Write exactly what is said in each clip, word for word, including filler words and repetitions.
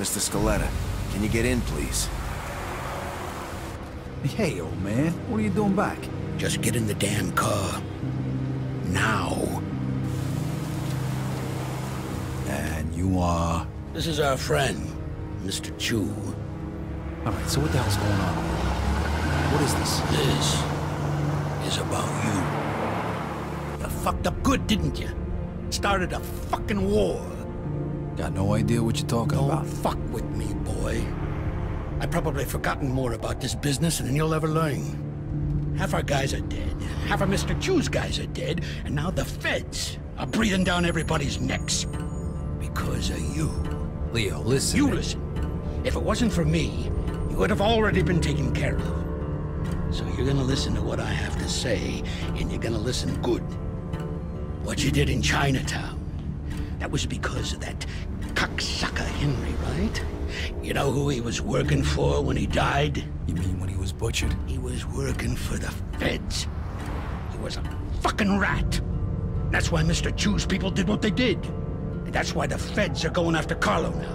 Mister Scaletta, can you get in, please? Hey, old man, what are you doing back? Just get in the damn car. Now. And you are... This is our friend, Mister Chu. Alright, so what the hell's going on? What is this? This is about you. You fucked up good, didn't you? Started a fucking war. Got no idea what you're talking Don't about. fuck with me, boy. I've probably forgotten more about this business than you'll ever learn. Half our guys are dead. Half of Mister Chu's guys are dead. And now the feds are breathing down everybody's necks. Because of you. Leo, listen. You listen. If it wasn't for me, you would have already been taken care of. So you're gonna listen to what I have to say, and you're gonna listen good. What you did in Chinatown, that was because of that cocksucker Henry, right? You know who he was working for when he died? You mean when he was butchered? He was working for the feds. He was a fucking rat. That's why Mister Chu's people did what they did. And that's why the feds are going after Carlo now.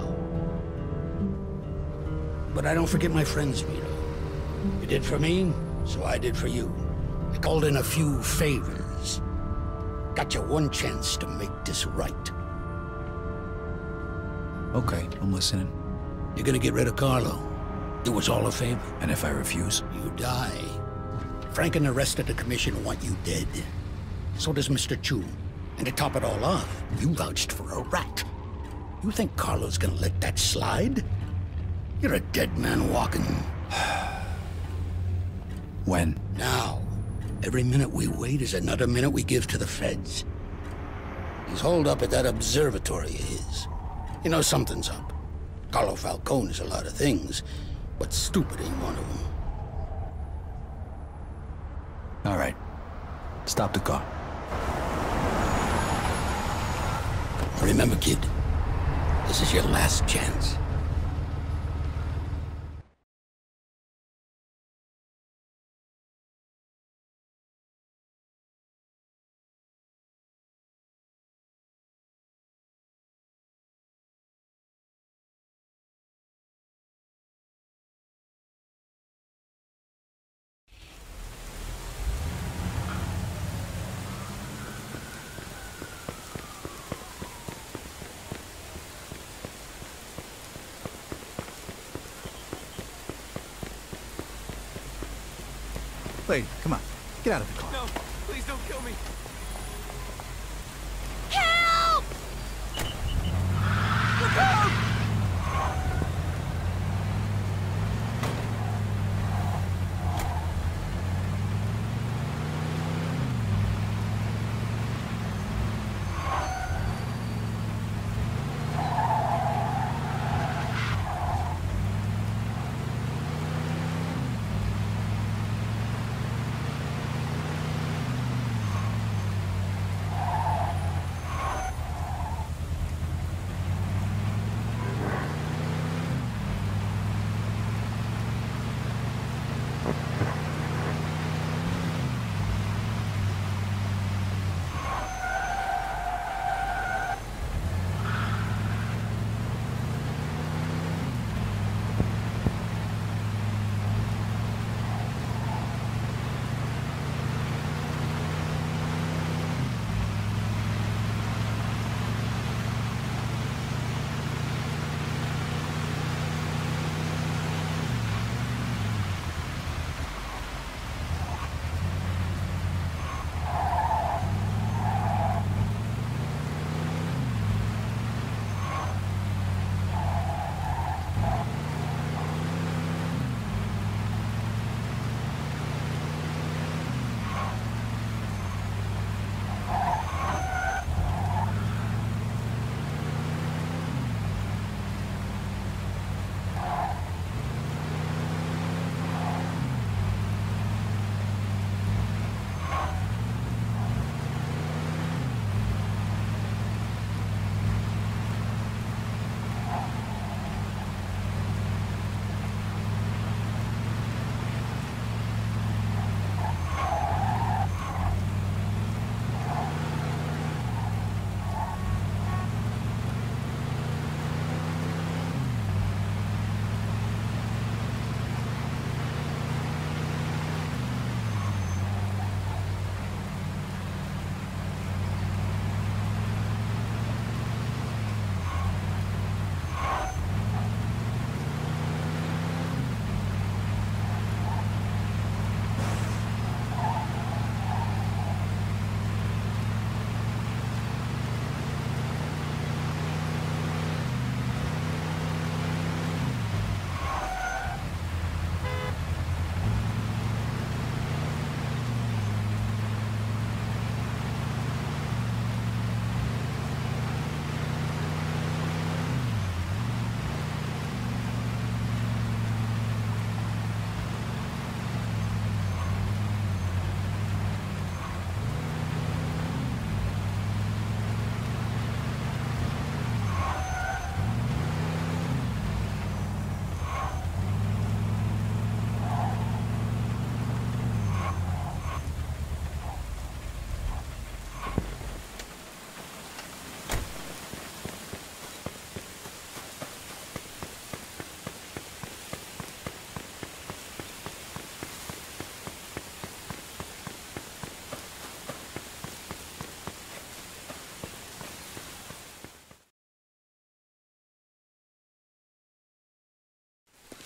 But I don't forget my friends, Vito. You did for me, so I did for you. I called in a few favors. Got you one chance to make this right. Okay, I'm listening. You're gonna get rid of Carlo. It was all a favor. And if I refuse? You die. Frank and the rest of the commission want you dead. So does Mister Chu. And to top it all off, you vouched for a rat. You think Carlo's gonna let that slide? You're a dead man walking. When? Now. Every minute we wait is another minute we give to the feds. He's holed up at that observatory of his. You know something's up. Carlo Falcone is a lot of things, but stupid ain't one of them. All right. Stop the car. Remember, kid, this is your last chance. Lady, come on. Get out of the car. No, please don't kill me. Help! Look out!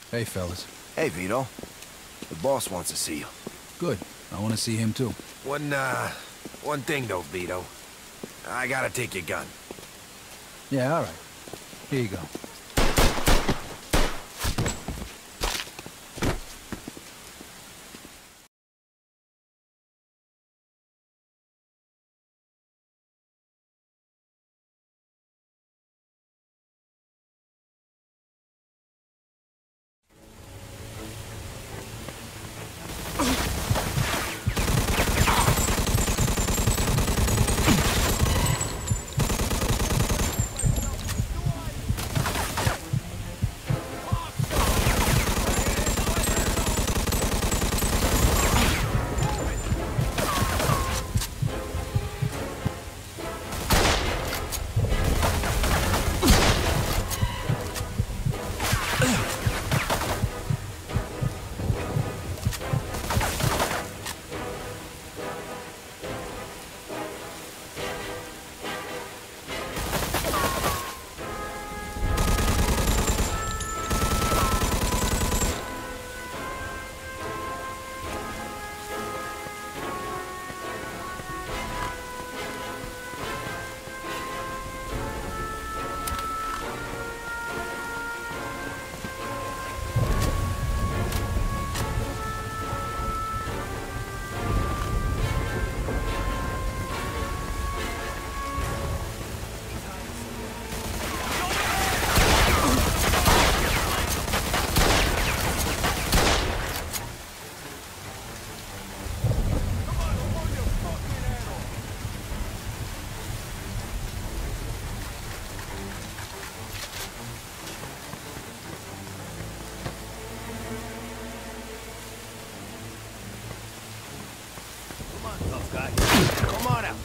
Hey, fellas. Hey, Vito. The boss wants to see you. Good. I want to see him, too. One, uh, one thing, though, Vito. I gotta take your gun. Yeah, all right. Here you go. Come on out.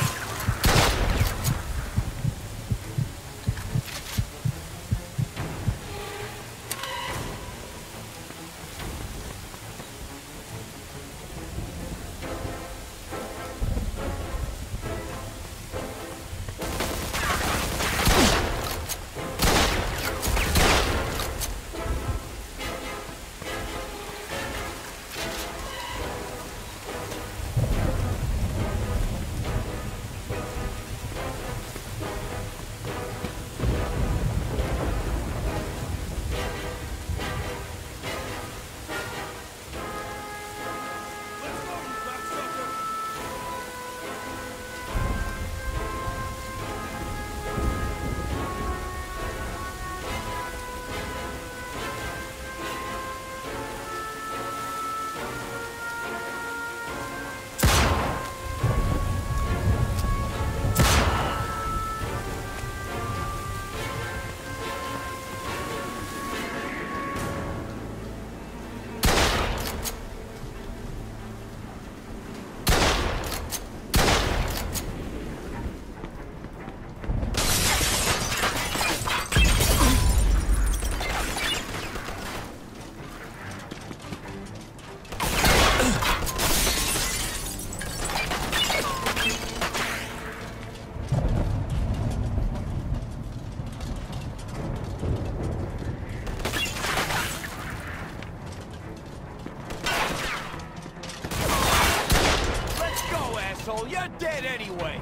You're dead anyway!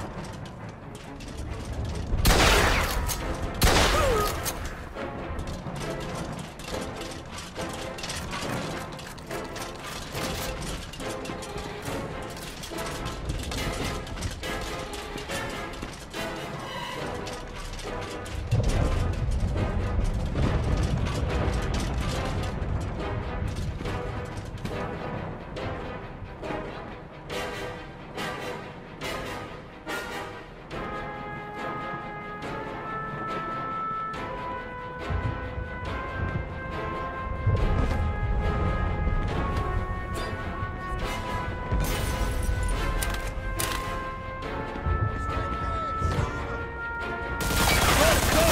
Let's go!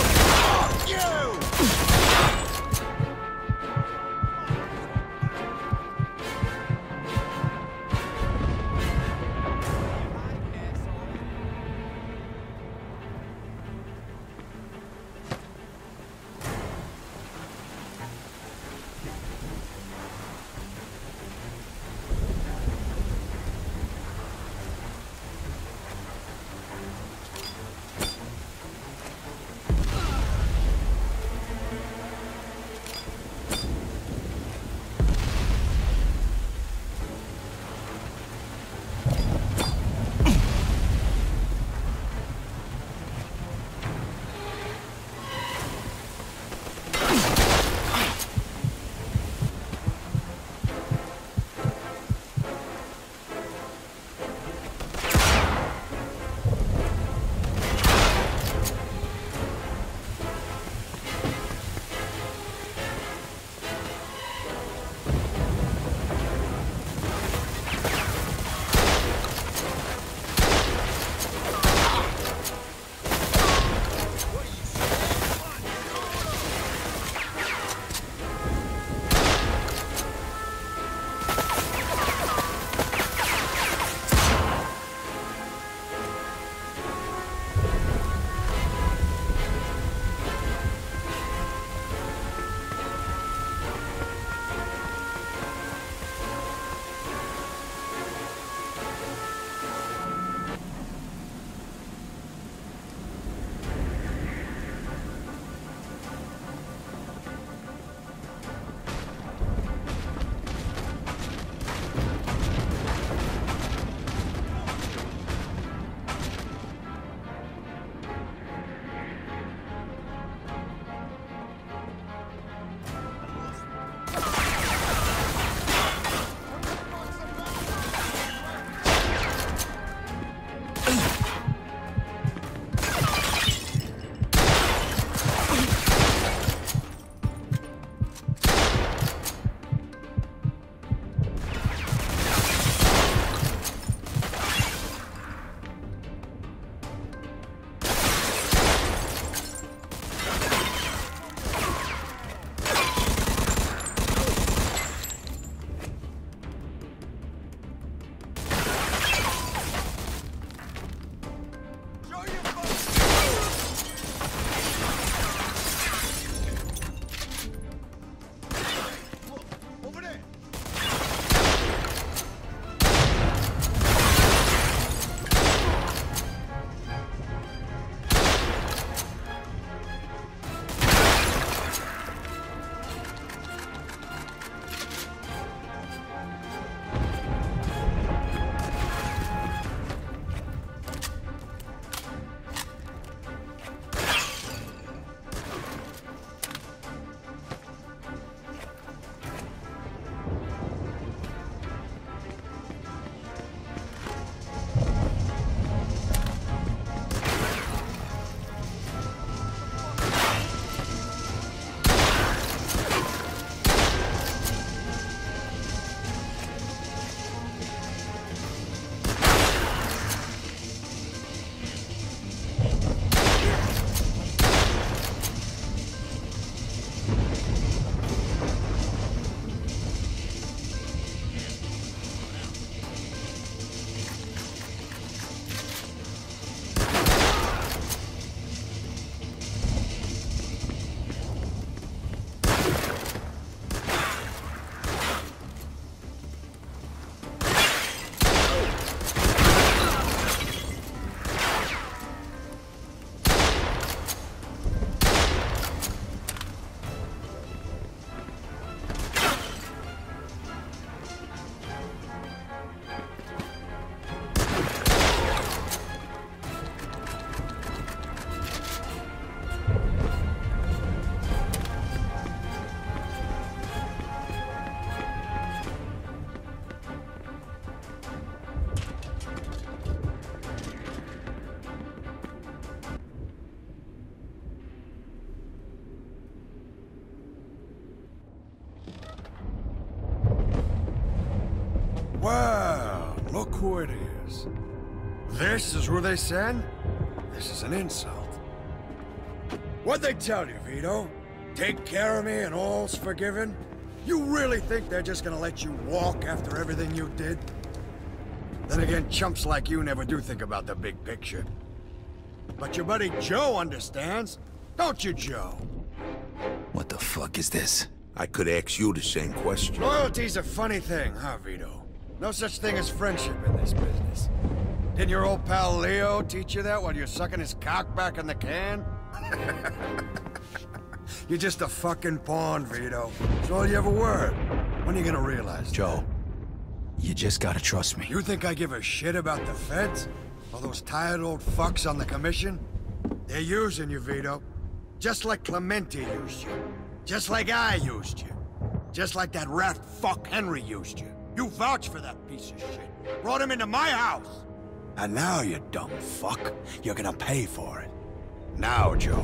who it is. This is who they send? This is an insult. What'd they tell you, Vito? Take care of me and all's forgiven? You really think they're just gonna let you walk after everything you did? Then again, chumps like you never do think about the big picture. But your buddy Joe understands. Don't you, Joe? What the fuck is this? I could ask you the same question. Loyalty's a funny thing, huh, Vito? No such thing as friendship in this business. Didn't your old pal Leo teach you that while you're sucking his cock back in the can? You're just a fucking pawn, Vito. That's all you ever were. When are you gonna realize Joe, you just gotta trust me. You think I give a shit about the feds? All those tired old fucks on the commission? They're using you, Vito. Just like Clemente used you. Just like I used you. Just like that rat fuck Henry used you. You vouched for that piece of shit. Brought him into my house. And now, you dumb fuck, you're gonna pay for it. Now, Joe.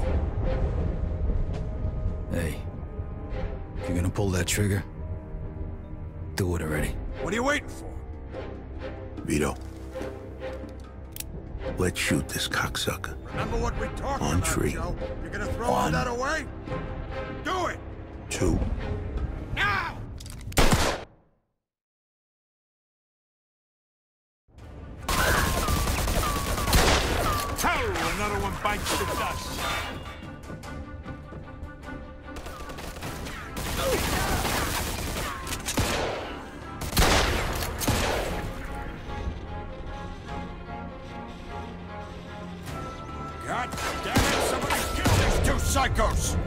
Hey, if you're gonna pull that trigger, do it already. What are you waiting for? Vito, let's shoot this cocksucker. Remember what we talked On about, tree. Joe? You're gonna throw all On. that away? Do it! Two. Now! Oh, another one bites the dust. God damn it, somebody kill these two psychos!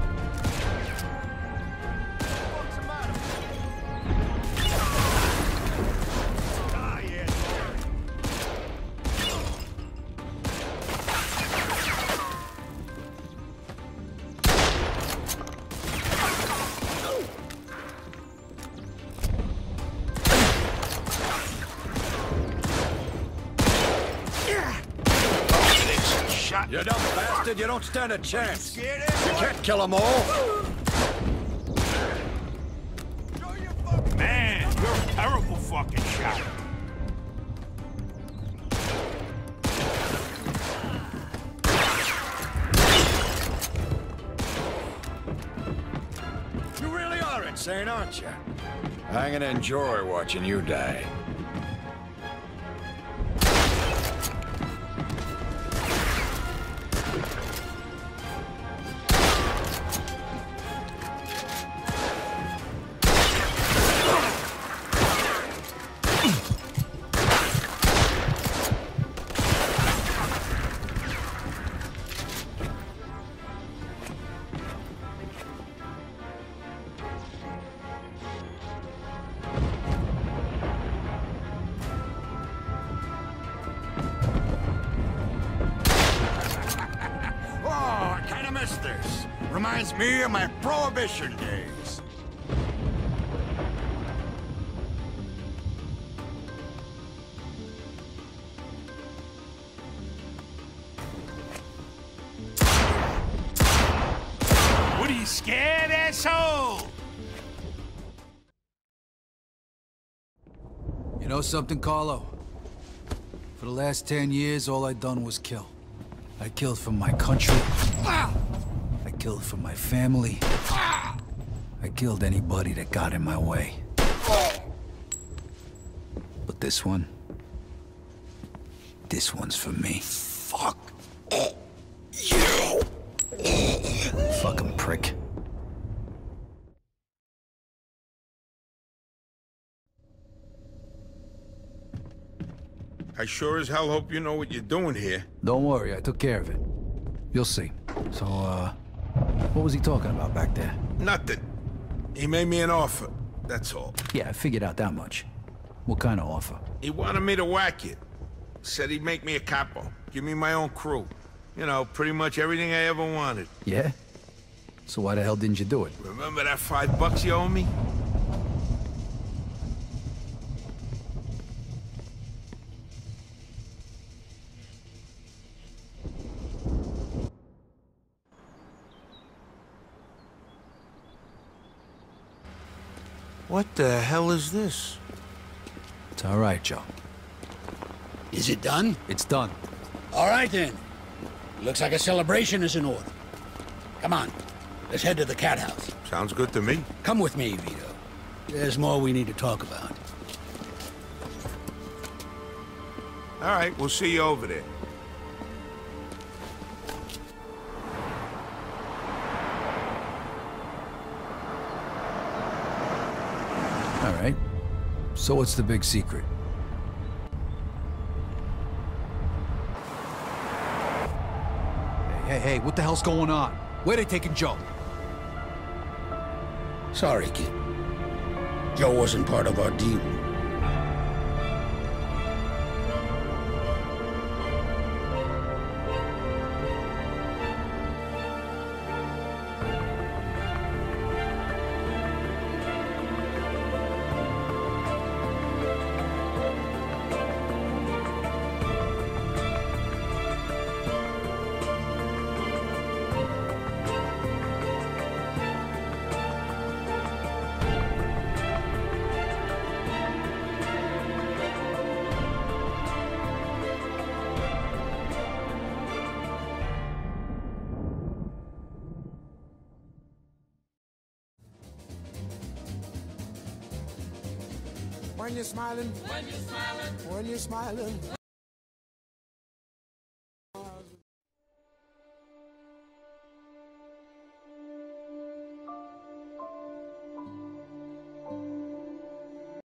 You dumb bastard, you don't stand a chance. You can't kill them all. Man, you're a terrible fucking shot. You really are insane, aren't you? I'm gonna enjoy watching you die. This reminds me of my Prohibition days. What are you scared, asshole? You know something, Carlo? For the last ten years, all I done was kill. I killed for my country. I killed for my family. I killed anybody that got in my way. But this one... this one's for me. Fuck you! Fucking prick. I sure as hell hope you know what you're doing here. Don't worry, I took care of it. You'll see. So, uh... what was he talking about back there? Nothing. He made me an offer, that's all. Yeah, I figured out that much. What kind of offer? He wanted me to whack it. Said he'd make me a capo, give me my own crew. You know, pretty much everything I ever wanted. Yeah? So why the hell didn't you do it? Remember that five bucks you owe me? What the hell is this? It's all right, Joe. Is it done? It's done. All right, then. Looks like a celebration is in order. Come on, let's head to the cat house. Sounds good to me. Come with me, Vito. There's more we need to talk about. All right, we'll see you over there. All right. So what's the big secret? Hey, hey, hey, what the hell's going on? Where they taking Joe? Sorry, kid. Joe wasn't part of our deal. When you're smiling, when you're smiling, when you're smiling.